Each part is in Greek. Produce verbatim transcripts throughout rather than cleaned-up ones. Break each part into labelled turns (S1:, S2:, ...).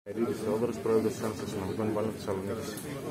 S1: Ερήδης Θεόδωρος, πρόεδρος της Ένωσης Αστυνομικών Υπαλλήλων Θεσσαλονίκης.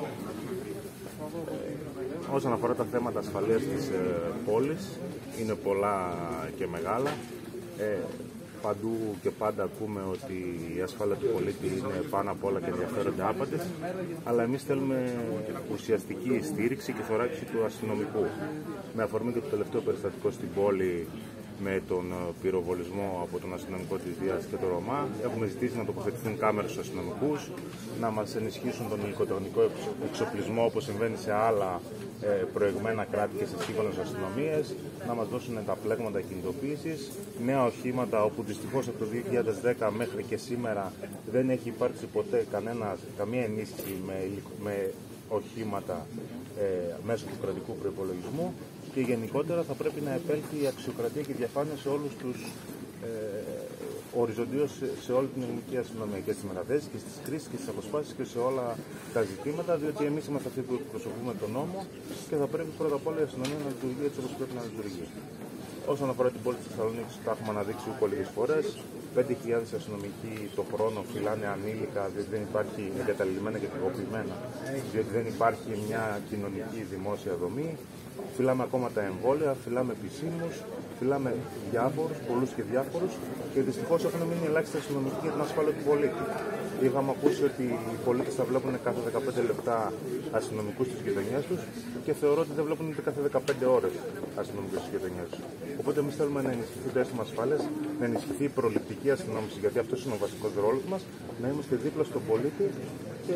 S1: Ε, όσον αφορά τα θέματα ασφαλείας της ε, πόλης, είναι πολλά και μεγάλα. Ε, παντού και πάντα ακούμε ότι η ασφάλεια του πολίτη είναι πάνω απ' όλα και ενδιαφέρονται άπαντες, αλλά εμείς θέλουμε ουσιαστική στήριξη και θωράκιση του αστυνομικού. Με αφορμή και το τελευταίο περιστατικό στην πόλη, με τον πυροβολισμό από τον αστυνομικό της Δίας και τον Ρωμά, έχουμε ζητήσει να τοποθετηθούν κάμερες στους αστυνομικούς, να μας ενισχύσουν τον υλικοτεχνικό εξοπλισμό όπως συμβαίνει σε άλλα ε, προηγμένα κράτη και σε σύγχρονες αστυνομίες, να μας δώσουν τα πλέγματα κινητοποίησης, νέα οχήματα, όπου δυστυχώς από το δύο χιλιάδες δέκα μέχρι και σήμερα δεν έχει υπάρξει ποτέ κανένα, καμία ενίσχυση με, με οχήματα ε, μέσω του κρατικού προϋπολογισμού. Και γενικότερα θα πρέπει να επέλθει η αξιοκρατία και η διαφάνεια σε όλους τους ε, οριζοντίως σε, σε όλη την ελληνική αστυνομία, και στις μεταθέσεις και στις κρίσεις και στις αποσπάσεις και σε όλα τα ζητήματα, διότι εμείς είμαστε αυτοί που εκπροσωπούμε τον νόμο και θα πρέπει πρώτα απ' όλα η αστυνομία να λειτουργεί έτσι όπως πρέπει να λειτουργεί. Όσον αφορά την πόλη της Θεσσαλονίκης, τα έχουμε αναδείξει ούκο λίγες φορές. πέντε χιλιάδες αστυνομικοί το χρόνο φυλάνε ανήλικα, διότι δεν υπάρχει εγκαταλειμμένα και τυποποιημένα, διότι δεν υπάρχει μια κοινωνική δημόσια δομή. Φυλάμε ακόμα τα εμβόλια, φυλάμε επισήμους, φυλάμε διάφορους, πολλούς και διάφορους, και δυστυχώς έχουν μείνει ελάχιστοι αστυνομικοί για την ασφάλεια του πολίτη. Είχαμε ακούσει ότι οι πολίτες θα βλέπουν κάθε δεκαπέντε λεπτά αστυνομικούς στις γειτονιές τους, και θεωρώ ότι δεν βλέπουν ούτε κάθε δεκαπέντε ώρες αστυνομικούς στις γειτονιές τους. Οπότε εμείς θέλουμε να ενισχυθεί το αίσθημα ασφάλειας, να ενισχυθεί η προληπτική αστυνόμευση, γιατί αυτό είναι ο βασικός ρόλος μας, να είμαστε δίπλα στον πολίτη. Και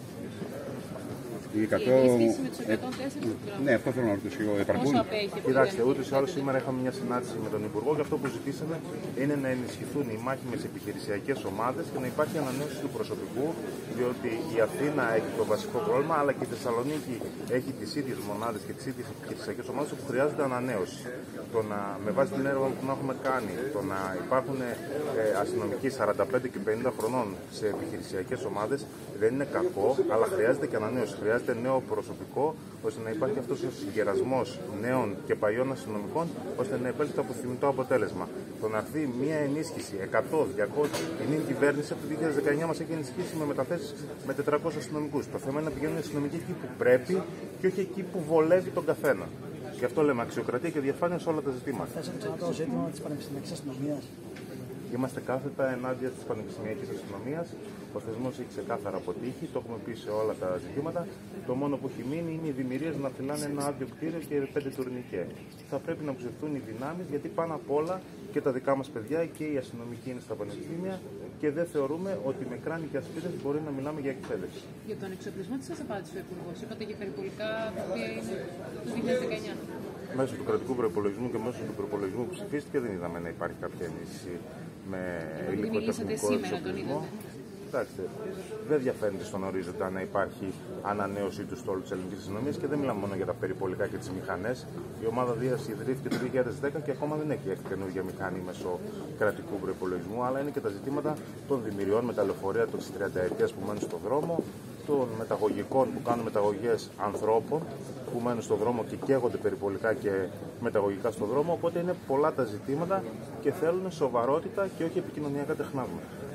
S2: η ενίσχυση με τους εκατόν τέσσερα. Ναι, αυτό θέλω να ρωτήσω. Πόσο απέχει?
S1: Κοιτάξτε, ούτως ή άλλως σήμερα είχαμε μια συνάντηση με τον Υπουργό, και αυτό που ζητήσαμε είναι να ενισχυθούν οι μάχημες επιχειρησιακές ομάδες και να υπάρχει ανανέωση του προσωπικού, διότι η Αθήνα έχει το βασικό πρόβλημα, αλλά και η Θεσσαλονίκη έχει τις ίδιες μονάδες και τις ίδιες επιχειρησιακές ομάδες που χρειάζεται ανανέωση. Το να, με βάση την έρευνα που έχουμε κάνει, το να υπάρχουν ε, αστυνομικοί σαράντα πέντε και πενήντα χρονών σε επιχειρησιακές ομάδες δεν είναι κακό, αλλά χρειάζεται και ανανέωση. Χρειάζεται νέο προσωπικό, ώστε να υπάρχει αυτός ο συγκερασμός νέων και παλιών αστυνομικών, ώστε να υπέλθει το αποθυμητό αποτέλεσμα. Το να έρθει μια ενίσχυση εκατό, διακόσια, η νυν κυβέρνηση από το δύο χιλιάδες δεκαεννιά μας έχει ενισχύσει με μεταθέσεις με τετρακόσιους αστυνομικούς. Το θέμα είναι να πηγαίνουν οι αστυνομικοί εκεί που πρέπει και όχι εκεί που βολεύει τον καθένα. Γι' αυτό λέμε αξιοκρατία και διαφάνεια σε όλα τα ζητήματα.
S3: Θέσαμε ξανά το ζήτημα της πανεπιστημιακής αστυνομίας.
S1: Είμαστε κάθετα ενάντια της πανεπιστημιακής αστυνομίας. Ο θεσμός έχει ξεκάθαρα αποτύχει, το έχουμε πει σε όλα τα ζητήματα. Το μόνο που έχει μείνει είναι οι δημιουργίες να φυλάνε ένα άδειο κτίριο και πέντε τουρνικέ. Θα πρέπει να ψευθούν οι δυνάμεις, γιατί πάνω απ' όλα και τα δικά μας παιδιά και οι αστυνομικοί είναι στα πανεπιστήμια, και δεν θεωρούμε ότι με κράνη και ασπίδες μπορεί να μιλάμε για εκπαίδευση.
S4: Για τον εξοπλισμό τι σας απάντησε ο Υπουργός? Είπατε για περιπολικά τα οποία είναι το δύο χιλιάδες δεκαεννιά.
S1: Μέσω του κρατικού προϋπολογισμού και μέσω του προϋπολογισμού που ψηφίστηκε δεν είδαμε να υπάρχει κάποια ενίσχυση με υλικοτεχνικό εξοπλισμό. Κοιτάξτε, δεν διαφαίνεται στον ορίζοντα να υπάρχει ανανέωση του στόλου της ελληνικής αστυνομίας, και δεν μιλάμε μόνο για τα περιπολικά και τις μηχανές. Η ομάδα Δίας ιδρύθηκε το δύο χιλιάδες δέκα και ακόμα δεν έχει έρθει καινούργια μηχανή μέσω κρατικού προϋπολογισμού, αλλά είναι και τα ζητήματα των δημιουργών με τα λεωφορεία των τριανταετίας που μένουν στον δρόμο, των μεταγωγικών που κάνουν μεταγωγές ανθρώπων που μένουν στον δρόμο και καίγονται περιπολικά και μεταγωγικά στον δρόμο. Οπότε είναι πολλά τα ζητήματα και θέλουν σοβαρότητα και όχι επικοινωνιακά τεχνάσματα.